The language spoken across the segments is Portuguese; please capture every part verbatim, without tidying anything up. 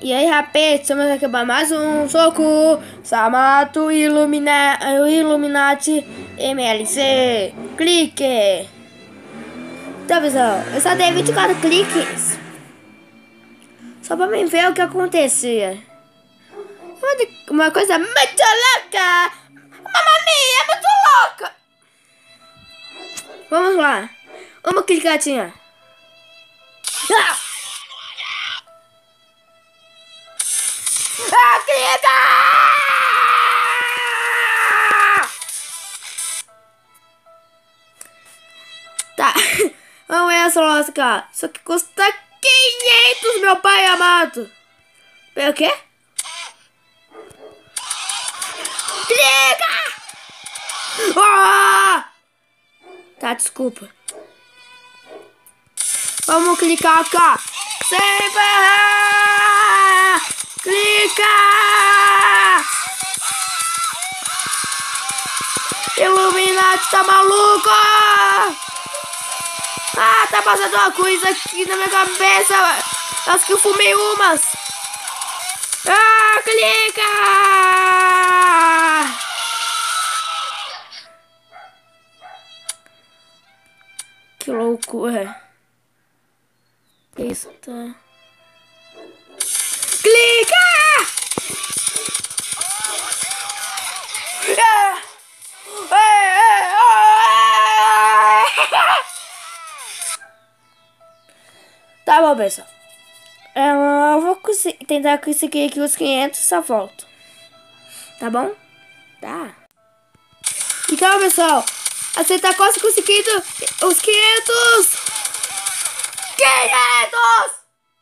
E aí, rapaz, estamos aqui para mais um soco. Samato Ilumina... Illuminati M L C. Clique. Então, pessoal, eu só dei vinte e quatro cliques. Só pra mim ver o que acontecia. Uma coisa muito louca. Mamma mia, é muito louca. Vamos lá. Uma clicadinha. Ah! Ah, clica! Tá. Vamos ver essa lasca. Isso aqui custa quinhentos, meu pai amado. O quê? Clica! Ah! Tá, desculpa. Vamos clicar cá. Sempre errar! Clica! Illuminati, tá maluco? Ah, tá passando uma coisa aqui na minha cabeça. Acho que eu fumei umas. Ah, clica! Que loucura. Isso tá... Clica! Ah! Tá bom, pessoal. Eu vou conseguir, tentar conseguir aqui os quinhentos e só volto. Tá bom? Tá. Então, pessoal, você tá quase conseguindo os quinhentos. quinhentos!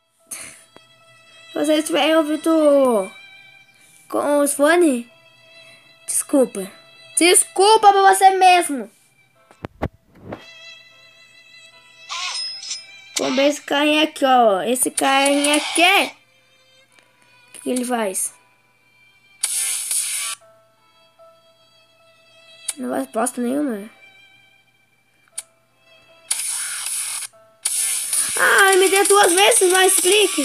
Se vocês estiverem ouvindo com os fones, desculpa. Desculpa pra você mesmo. Como esse carrinho aqui, ó. Esse carrinho aqui. O que, que ele faz? Não faz bosta nenhuma. Ah, me deu duas vezes mais cliques.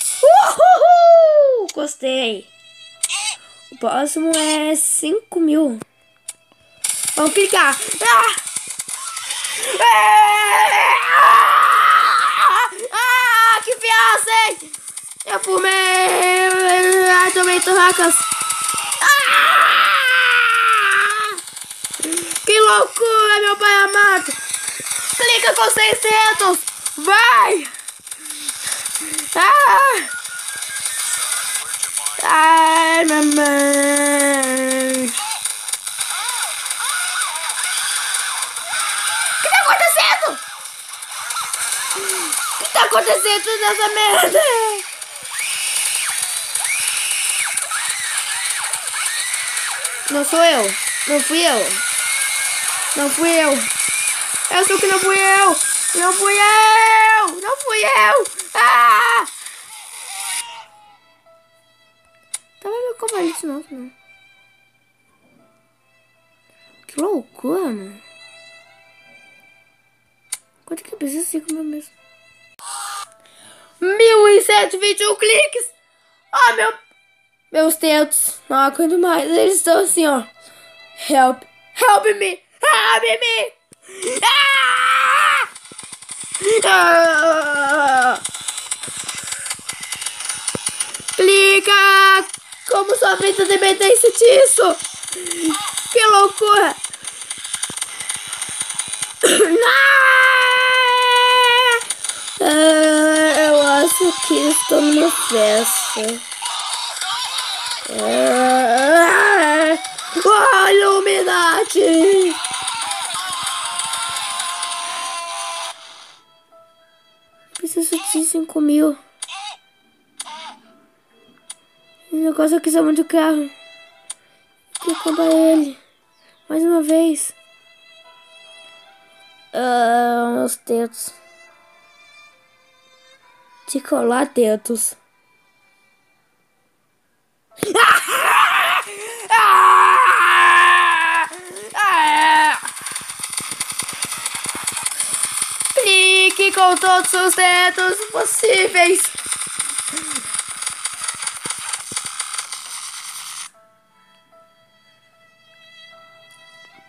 Uhul! Gostei. O próximo é cinco mil. Vamos clicar. Ah! Ah, que viagem! Eu fumei. Ai, tomei torracas. Ah! Que loucura, meu pai amado. Clica com seiscentos. Vai! Ah! Ai, mamãe! O que tá acontecendo? O que tá acontecendo nessa merda? Não sou eu. Não fui eu. Não fui eu. Eu sou que não fui eu. Não fui eu! Não fui eu! Ah! Tava meu cavalo de novo, não. Que loucura, mano. Quanto que precisa ser com meu mesmo? mil e cento e vinte e um cliques! Ah, meu... Meus dedos. Não aguento mais. Eles estão assim, ó. Help. Help me! Help me! Ah! Ah! Clica! Como sua frente dependência disso? Que loucura! Ah, eu acho que estou numa festa. Ah, oh, Illuminati! Preciso de cinco mil. O negócio aqui é muito caro. Tem que comprar ele. Mais uma vez. Ah, meus dedos. De colar dedos. Clique com todos os dedos possíveis.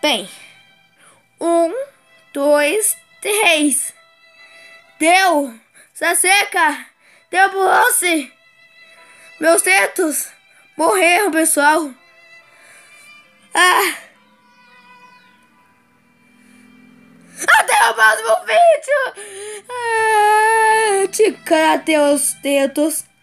Bem, um, dois, três. Deu! Saseca! Deu bronze! Meus tetos morreram, pessoal! Ah! Até o próximo vídeo! Ah, te cadê os tetos?